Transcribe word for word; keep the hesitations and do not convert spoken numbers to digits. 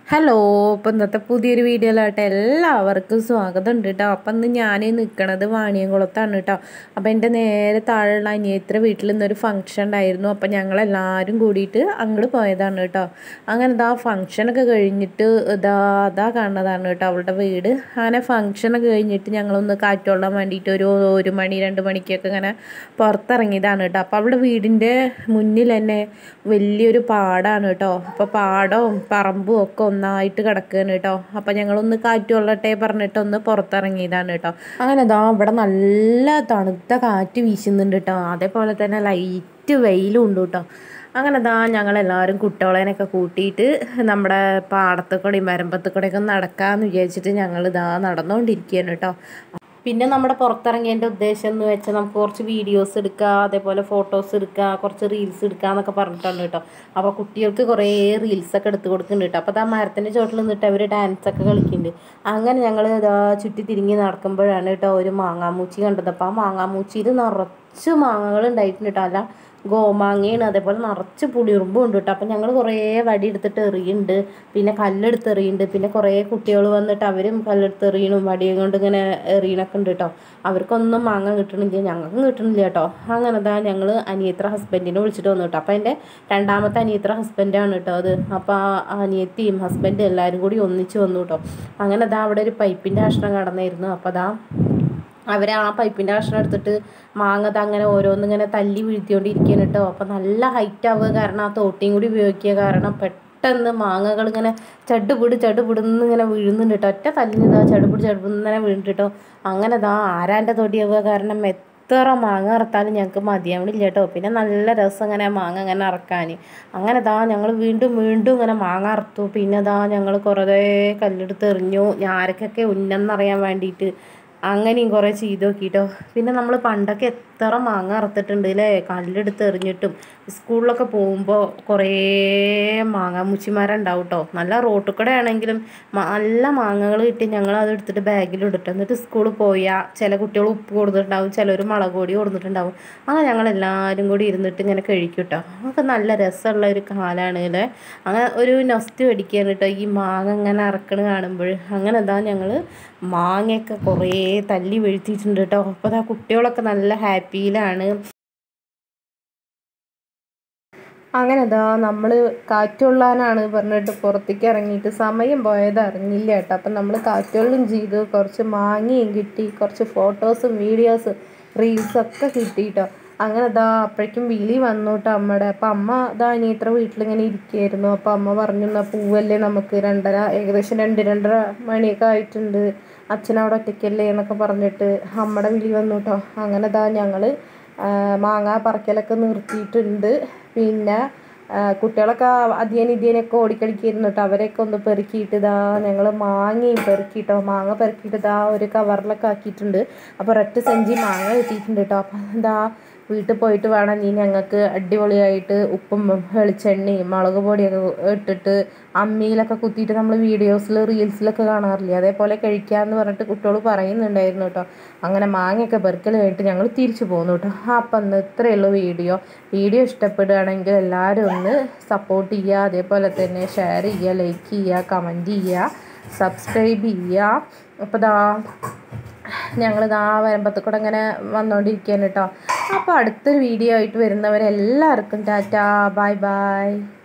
Hello, ഇപ്പം ഇന്നത്തെ പുതിയൊരു വീഡിയോയിലായിട്ട് എല്ലാവർക്കും സ്വാഗതം ഉണ്ട് കേട്ടോ. അപ്പം ഇന്ന് ഞാൻ നിൽക്കണത് വാണിയംകുളത്താണ് കേട്ടോ. അപ്പം എൻ്റെ നേരെ താഴെയുള്ള അനിയത്തിയുടെ വീട്ടിൽ നിന്നൊരു ഫംഗ്ഷൻ ഉണ്ടായിരുന്നു. അപ്പം ഞങ്ങളെല്ലാവരും കൂടിയിട്ട് അങ്ങോട്ട് പോയതാണ് കേട്ടോ. അങ്ങനെ ഇതാ ഫംഗ്ഷനൊക്കെ കഴിഞ്ഞിട്ട് ഇതാ അതാ കാണുന്നതാണ് കേട്ടോ അവളുടെ വീട്. അങ്ങനെ ഫംഗ്ഷനൊക്കെ കഴിഞ്ഞിട്ട് ഞങ്ങളൊന്ന് കാറ്റുകൊള്ളാൻ വേണ്ടിയിട്ട് ഒരു ഒരു മണി രണ്ട് മണിക്കൊക്കെ ഇങ്ങനെ പുറത്തിറങ്ങിയതാണ് കേട്ടോ. അപ്പോൾ അവളുടെ വീടിൻ്റെ മുന്നിൽ തന്നെ വലിയൊരു പാടമാണ് കേട്ടോ. അപ്പോൾ പാടവും പറമ്പും ഒക്കെ ഒന്നായിട്ട് കിടക്കുകയാണ് കേട്ടോ. അപ്പം ഞങ്ങളൊന്ന് കാറ്റ് കൊള്ളട്ടെ പറഞ്ഞിട്ട് ഒന്ന് പുറത്തിറങ്ങിയതാണ് കേട്ടോ. അങ്ങനെ ഇതാ ഇവിടെ നല്ല തണുത്ത കാറ്റ് വീശുന്നുണ്ട് കേട്ടോ. അതേപോലെ തന്നെ ലൈറ്റ് വെയിലും ഉണ്ട് കേട്ടോ. അങ്ങനെ ഇതാ ഞങ്ങളെല്ലാവരും കുട്ടികളേനൊക്കെ കൂട്ടിയിട്ട് നമ്മുടെ പാടത്ത് കൂടെയും വരമ്പത്ത് കൂടെയൊക്കെ നടക്കാമെന്ന് വിചാരിച്ചിട്ട് ഞങ്ങൾ ഇതാ നടന്നുകൊണ്ടിരിക്കുകയാണ് കേട്ടോ. പിന്നെ നമ്മുടെ പുറത്തിറങ്ങിയതിൻ്റെ ഉദ്ദേശം എന്ന് വെച്ചാൽ നമുക്ക് കുറച്ച് വീഡിയോസ് എടുക്കുക, അതേപോലെ ഫോട്ടോസ് എടുക്കുക, കുറച്ച് റീൽസ് എടുക്കുക എന്നൊക്കെ പറഞ്ഞിട്ടാണ് കേട്ടോ. അപ്പോൾ കുട്ടികൾക്ക് കുറേ റീൽസൊക്കെ എടുത്ത് കൊടുക്കുന്നുണ്ട് കേട്ടോ. അപ്പോൾ ആ മരത്തിൻ്റെ ചോട്ടിൽ നിന്നിട്ട് അവർ ഡാൻസൊക്കെ കളിക്കുന്നുണ്ട്. അങ്ങനെ ഞങ്ങൾ ഇതാ ചുറ്റി തിരിഞ്ഞ് നടക്കുമ്പോഴാണ് കേട്ടോ ഒരു മാങ്ങാമൂച്ചി കണ്ടത്. അപ്പോൾ ആ മാങ്ങാമൂച്ചിയിൽ നിറച്ച് മാങ്ങകൾ ഉണ്ടായിട്ടുണ്ട് കേട്ടോ. അല്ല ഗോമാങ്ങയാണ്, അതേപോലെ നിറച്ച് പുളിയുറുമ്പും ഉണ്ട് കേട്ടോ. അപ്പം ഞങ്ങൾ കുറേ വടി എടുത്തിട്ട് എറിയുന്നുണ്ട്, പിന്നെ കല്ലെടുത്ത് എറിയുന്നുണ്ട്, പിന്നെ കുറേ കുട്ടികൾ വന്നിട്ട് അവരും കല്ലെടുത്ത് എറിയണം വടിയും കൊണ്ട് ഇങ്ങനെ എറിയണൊക്കെ ഉണ്ട് കേട്ടോ. അവർക്കൊന്നും മാങ്ങ കിട്ടണില്ല, ഞങ്ങൾക്കും കിട്ടണില്ല കേട്ടോ. അങ്ങനെ ഇതാ ഞങ്ങൾ അനിയത്ര ഹസ്ബൻഡിനെ വിളിച്ചിട്ട് വന്നു കേട്ടോ. അപ്പം എൻ്റെ രണ്ടാമത്തെ അനിയത്ര ഹസ്ബൻഡാണ് കേട്ടോ അത്. അപ്പോൾ ആ അനിയത്തിയും ഹസ്ബൻഡും എല്ലാവരും കൂടി ഒന്നിച്ച് വന്നു കേട്ടോ. അങ്ങനെ ഇതാ അവിടെ ഒരു പൈപ്പിൻ്റെ കഷ്ണം കടന്നായിരുന്നു. അപ്പോൾ അതാ അവർ ആ പൈപ്പിൻ്റെ കഷ്ണം എടുത്തിട്ട് മാങ്ങ അങ്ങനെ ഓരോന്നിങ്ങനെ തല്ലി വീഴ്ത്തിക്കൊണ്ടിരിക്കുകയാണ് കേട്ടോ. അപ്പോൾ നല്ല ഹൈറ്റ് ആവുക കാരണം ആ തോട്ടിയും കൂടി ഉപയോഗിക്കുക കാരണം പെട്ടെന്ന് മാങ്ങകൾ ഇങ്ങനെ ചടുപിട് ചടുപിടുന്ന് ഇങ്ങനെ വീഴുന്നുണ്ട് കേട്ടോ. ഒറ്റ തല്ലിനിതാ ചടുപിട് ചടുപിടുന്ന് ഇങ്ങനെ വീണിട്ട് കേട്ടോ. അങ്ങനെ ഇതാ ആരാൻ്റെ തൊടിയാവുക കാരണം എത്ര മാങ്ങ ഇറത്താലും ഞങ്ങൾക്ക് മതിയാവണില്ല കേട്ടോ. പിന്നെ നല്ല രസം ഇങ്ങനെ മാങ്ങ ഇങ്ങനെ ഇറക്കാൻ. അങ്ങനെ ഇതാ ഞങ്ങൾ വീണ്ടും വീണ്ടും ഇങ്ങനെ മാങ്ങ ഇറത്തു. പിന്നെ ഇതാ ഞങ്ങൾ കുറേ കല്ലെടുത്ത് എറിഞ്ഞു, ആരൊക്കെ ഉന്നമെന്നറിയാൻ വേണ്ടിയിട്ട് അങ്ങനെയും കുറേ ചെയ്ത് നോക്കിയിട്ടോ. പിന്നെ നമ്മൾ പണ്ടൊക്കെ എത്ര മാങ്ങ അറുത്തിട്ടുണ്ട് അല്ലേ, കല്ലെടുത്ത് എറിഞ്ഞിട്ടും. സ്കൂളിലൊക്കെ പോകുമ്പോൾ കുറേ മാങ്ങാമുച്ചിമാരുണ്ടാവും കേട്ടോ. നല്ല റോട്ടിൽ കൂടെ ആണെങ്കിലും നല്ല മാങ്ങകൾ കിട്ടി ഞങ്ങൾ അത് എടുത്തിട്ട് ബാഗിലിട്ടിട്ട് എന്നിട്ട് സ്കൂളിൽ പോയാൽ ചില കുട്ടികൾ ഉപ്പ് കൊടുത്തിട്ടുണ്ടാവും, ചിലർ മുളക് പൊടി കൊടുത്തിട്ടുണ്ടാവും. അങ്ങനെ ഞങ്ങളെല്ലാവരും കൂടി ഇരുന്നിട്ട് ഇങ്ങനെ കഴിക്കും കേട്ടോ. അതൊക്കെ നല്ല രസമുള്ള ഒരു കാലമാണ് അല്ലേ. അങ്ങനെ ഒരു നൊസ്റ്റ് മേടിക്കുകയാണ് കേട്ടോ ഈ മാങ്ങ ഇങ്ങനെ ഇറക്കണ കാണുമ്പോൾ. അങ്ങനെ എന്താ ഞങ്ങൾ മാങ്ങയൊക്കെ കുറേ തല്ലി വീഴ്ത്തിയിട്ടുണ്ട് കേട്ടോ. അപ്പോൾ ആ കുട്ടികളൊക്കെ നല്ല ഹാപ്പിയിലാണ്. അങ്ങനെ ഇതാ നമ്മൾ കാറ്റുകൊള്ളാനാണ് പറഞ്ഞിട്ട് പുറത്തേക്ക് ഇറങ്ങിയിട്ട് സമയം പോയത് അറിഞ്ഞില്ല കേട്ടോ. അപ്പം നമ്മൾ കാറ്റുകൊള്ളും ചെയ്തു, കുറച്ച് മാങ്ങയും കിട്ടി, കുറച്ച് ഫോട്ടോസും വീഡിയോസും റീൽസൊക്കെ കിട്ടി കേട്ടോ. അങ്ങനെ ഇതാ അപ്പോഴേക്കും വിളി വന്നു കേട്ടോ അമ്മയുടെ. അപ്പം അമ്മ ഇതാ അനിയത്ര വീട്ടിലിങ്ങനെ ഇരിക്കുകയായിരുന്നു. അപ്പോൾ അമ്മ പറഞ്ഞു എന്നാൽ പൂവല്ലേ നമുക്ക്, രണ്ടര ഏകദേശം രണ്ട് രണ്ടര മണിയൊക്കെ ആയിട്ടുണ്ട്, അച്ഛനവിടെ ഒറ്റയ്ക്കല്ലേ എന്നൊക്കെ പറഞ്ഞിട്ട് അമ്മയുടെ വിളി വന്നു കേട്ടോ. അങ്ങനെ ഇതാ ഞങ്ങൾ മാങ്ങ പറിക്കലൊക്കെ നിർത്തിയിട്ടുണ്ട്. പിന്നെ കുട്ടികളൊക്കെ അധ്യയനം ഇധ്യനൊക്കെ ഓടിക്കളിക്കായിരുന്നു കേട്ടോ. അവരെയൊക്കെ ഒന്ന് പെറുക്കിയിട്ട് ഇതാ ഞങ്ങൾ മാങ്ങയും പെറുക്കിയിട്ടോ. മാങ്ങ പെറുക്കിയിട്ട് ഇതാ ഒരു കവറിലൊക്കെ ആക്കിയിട്ടുണ്ട്. അപ്പോൾ ഒരൊറ്റ സഞ്ചി മാങ്ങ കിട്ടിയിട്ടുണ്ട് കേട്ടോ. അപ്പം എന്താ വീട്ടിൽ പോയിട്ട് വേണം ഇനി ഞങ്ങൾക്ക് അടിപൊളിയായിട്ട് ഉപ്പും വെളിച്ചെണ്ണയും മുളക് പൊടിയൊക്കെ ഇട്ടിട്ട് അമ്മിയിലൊക്കെ കുത്തിയിട്ട് നമ്മൾ വീഡിയോസിൽ റീൽസിലൊക്കെ കാണാറില്ലേ, അതേപോലെ കഴിക്കാമെന്ന് പറഞ്ഞിട്ട് കുട്ടികൾ പറയുന്നുണ്ടായിരുന്നു കേട്ടോ. അങ്ങനെ മാങ്ങയൊക്കെ പെറുക്കൽ കഴിഞ്ഞിട്ട് ഞങ്ങൾ തിരിച്ചു പോന്നു കേട്ടോ. അപ്പം ഇന്ന് ഇത്രയേ ഉള്ളൂ വീഡിയോ. വീഡിയോ ഇഷ്ടപ്പെടുകയാണെങ്കിൽ എല്ലാവരും ഒന്ന് സപ്പോർട്ട് ചെയ്യുക, അതേപോലെ തന്നെ ഷെയർ ചെയ്യുക, ലൈക്ക് ചെയ്യുക, കമൻറ്റ് ചെയ്യുക, സബ്സ്ക്രൈബ് ചെയ്യുക. അപ്പോൾ ദാ ഞങ്ങളിതാ വരമ്പത്ത് കൂടെ ഇങ്ങനെ വന്നുകൊണ്ടിരിക്കുകയാണ് കേട്ടോ. അപ്പോൾ അടുത്തൊരു വീഡിയോ ആയിട്ട് വരുന്നവരെല്ലാവർക്കും ടാറ്റാ, ബൈ ബൈ.